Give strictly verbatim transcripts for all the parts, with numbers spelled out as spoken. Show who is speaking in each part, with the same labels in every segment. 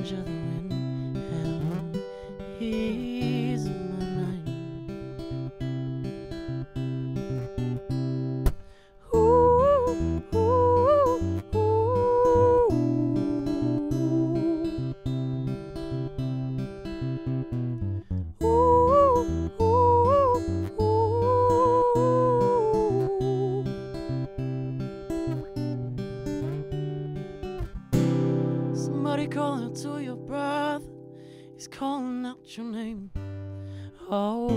Speaker 1: conjure the wind, and he's my name. Ooh, ooh, ooh. Ooh, ooh, ooh. Somebody call out to your brother, he's calling out your name. Oh,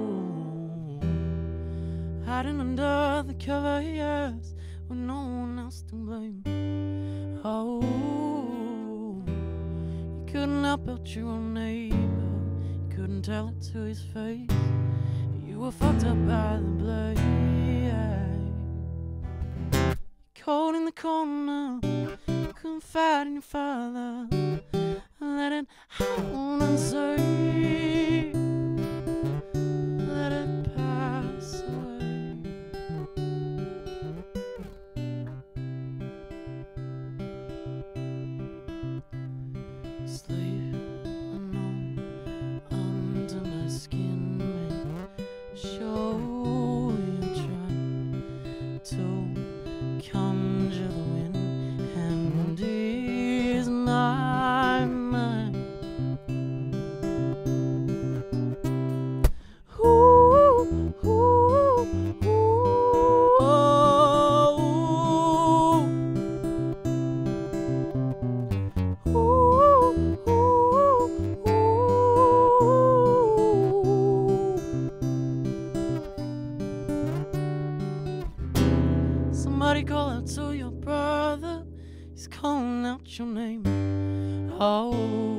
Speaker 1: hiding under the cover, yes, with no one else to blame. Oh, you couldn't help out your own neighbor, you couldn't tell it to his face. You were fucked up by the blame. You're cold in the corner, confide in your father, let it happen and say, let it pass away. Sleep alone under my skin, make sure you're trying to conjure the wind, and is my mind. Ooh, ooh, ooh, oh, ooh, ooh, ooh. Somebody call out to your brother, he's calling out your name. Oh,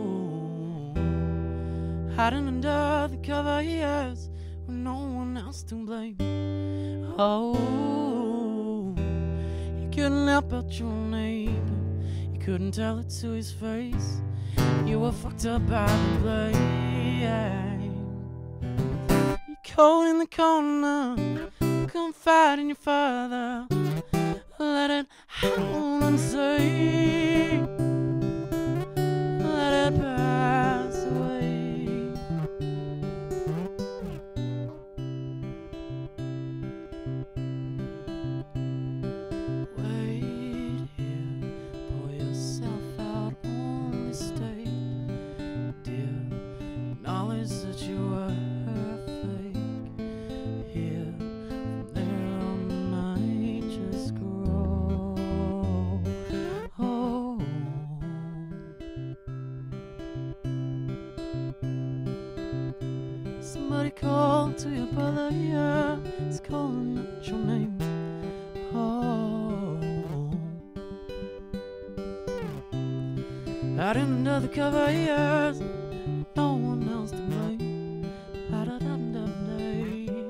Speaker 1: hiding under the cover, yes, with no one else to blame. Oh, you couldn't help out your neighbor, you couldn't tell it to his face. You were fucked up by the blame. You're cold in the corner, confide in your father, let it happen and say, let it pass away. Wait here, pour yourself out on this stage, dear, acknowledge that you were fake. Here, from there on might just grow. Oh, somebody call to your brother, yeah, he's calling out your name. Oh, hiding under the cover, yes, no one else to blame. Da-da-da-da-da.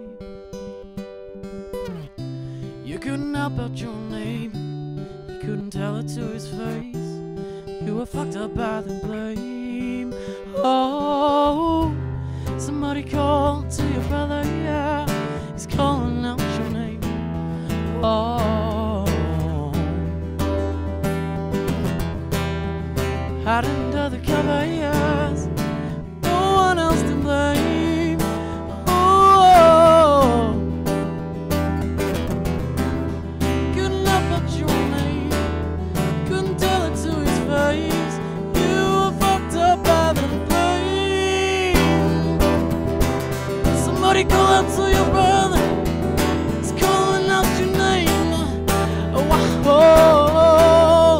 Speaker 1: You couldn't help out your neighbor, you couldn't tell it to his face. You were fucked up by the blame. Oh, somebody call to your brother, yeah, he's calling out your name. Oh, hiding under the cover, yes, no one else to blame. Oh, couldn't help out your name, couldn't tell it to his face. You were fucked up by the blame. Somebody call out to your brother, he's calling out your name. Oh, oh,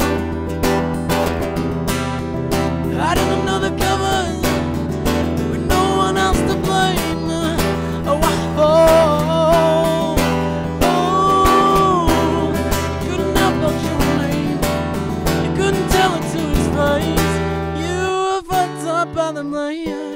Speaker 1: hiding under the covers with no one else to blame. Oh, oh, oh, couldn't help out your name, you couldn't tell it to his face. You were fucked up by the blame.